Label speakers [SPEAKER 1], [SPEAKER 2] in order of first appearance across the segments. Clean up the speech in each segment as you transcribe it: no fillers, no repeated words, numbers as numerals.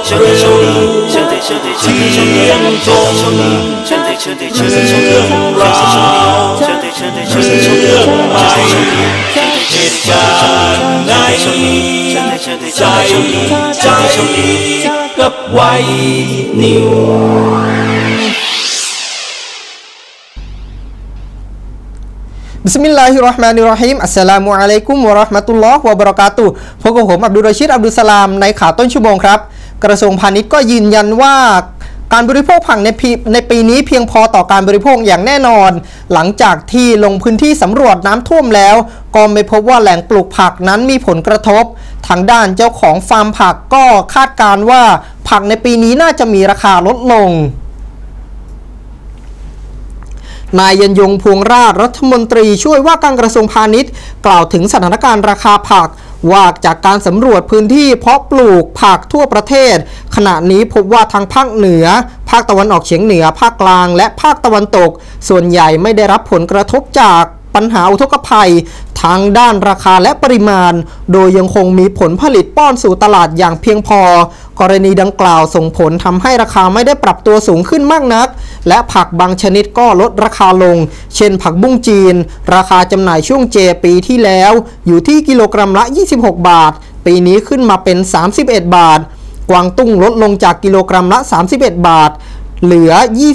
[SPEAKER 1] กับไว้นิวบิสมิลลาฮิรเราะห์มานิรเราะฮีมอัสสลามุอะลัยกุมวะเราะห์มะตุลลอฮ์วะบะเราะกาตุฮ์พบกับผมอับดุลรอชีดอับดุลสลามในข่าวต้นชั่วโมงครับกระทรวงพาณิชย์ก็ยืนยันว่าการบริโภคผักในปีนี้เพียงพอต่อการบริโภคอย่างแน่นอนหลังจากที่ลงพื้นที่สำรวจน้ำท่วมแล้วก็ไม่พบว่าแหล่งปลูกผักนั้นมีผลกระทบทางด้านเจ้าของฟาร์มผักก็คาดการณ์ว่าผักในปีนี้น่าจะมีราคาลดลงนายยันยงพวงราชรัฐมนตรีช่วยว่าการกระทรวงพาณิชย์กล่าวถึงสถานการณ์ราคาผักว่าจากการสำรวจพื้นที่เพาะปลูกผักทั่วประเทศขณะนี้พบว่าทางภาคเหนือภาคตะวันออกเฉียงเหนือภาคกลางและภาคตะวันตกส่วนใหญ่ไม่ได้รับผลกระทบจากปัญหาอุทกภัยทางด้านราคาและปริมาณโดยยังคงมีผลผลิตป้อนสู่ตลาดอย่างเพียงพอกรณีดังกล่าวส่งผลทำให้ราคาไม่ได้ปรับตัวสูงขึ้นมากนักและผักบางชนิดก็ลดราคาลงเช่นผักบุ้งจีนราคาจำหน่ายช่วงเจปีที่แล้วอยู่ที่กิโลกรัมละ26 บาทปีนี้ขึ้นมาเป็น31 บาทกวางตุ้งลดลงจากกิโลกรัมละ31 บาทเหลือ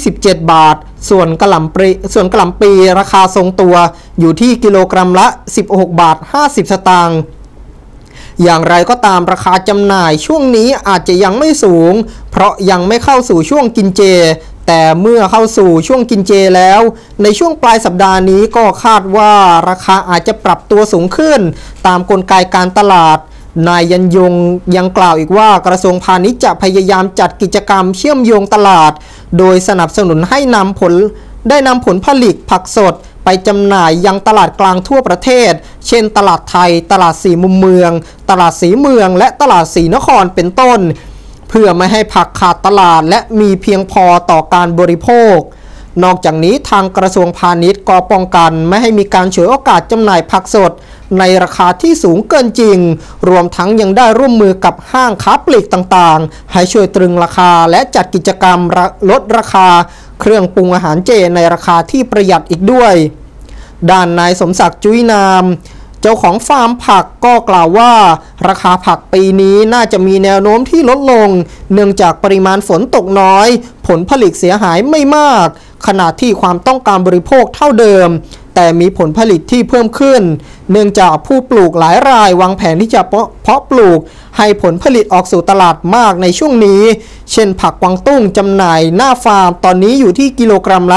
[SPEAKER 1] 27 บาทส่วนกะหล่ำปีราคาทรงตัวอยู่ที่กิโลกรัมละ16 บาท50 สตางค์อย่างไรก็ตามราคาจำหน่ายช่วงนี้อาจจะยังไม่สูงเพราะยังไม่เข้าสู่ช่วงกินเจแต่เมื่อเข้าสู่ช่วงกินเจแล้วในช่วงปลายสัปดาห์นี้ก็คาดว่าราคาอาจจะปรับตัวสูงขึ้นตามกลไกการตลาดนายยันยงยังกล่าวอีกว่ากระทรวงพาณิชย์จะพยายามจัดกิจกรรมเชื่อมโยงตลาดโดยสนับสนุนให้นำผลผลิตผักสดไปจำหน่ายยังตลาดกลางทั่วประเทศเช่นตลาดไทยตลาดสีมุมเมืองตลาดสีเมืองและตลาดสีนครเป็นต้นเพื่อไม่ให้ผักขาดตลาดและมีเพียงพอต่อการบริโภคนอกจากนี้ทางกระทรวงพาณิชย์ก็ป้องกันไม่ให้มีการฉวยโอกาสจำหน่ายผักสดในราคาที่สูงเกินจริงรวมทั้งยังได้ร่วมมือกับห้างค้าปลีกต่างๆให้ช่วยตรึงราคาและจัดกิจกรรมลดราคาเครื่องปรุงอาหารเจในราคาที่ประหยัดอีกด้วยด้านนายสมศักดิ์จุ้ยนามเจ้าของฟาร์มผักก็กล่าวว่าราคาผักปีนี้น่าจะมีแนวโน้มที่ลดลงเนื่องจากปริมาณฝนตกน้อยผลผลิตเสียหายไม่มากขณะที่ความต้องการบริโภคเท่าเดิมแต่มีผลผลิตที่เพิ่มขึ้นเนื่องจากผู้ปลูกหลายรายวางแผนที่จะเพาะปลูกให้ผลผลิตออกสู่ตลาดมากในช่วงนี้เช่นผักกวางตุ้งจำหน่ายหน้าฟาร์มตอนนี้อยู่ที่กิโลกรัมละ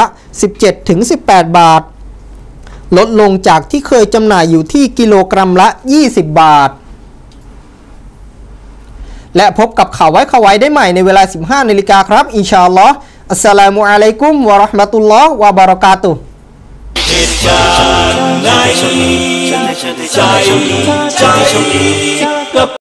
[SPEAKER 1] 17-18 บาทลดลงจากที่เคยจำหน่ายอยู่ที่กิโลกรัมละ20 บาทและพบกับข่าวไว้ได้ใหม่ในเวลา 15 นาฬิกาครับอินชาอัลลอฮ์อัสสลามุอะลัยกุมวะเราะห์มะตุลลอฮ์วะบะเราะกาตุฮ์เหตุการณ์ในใจ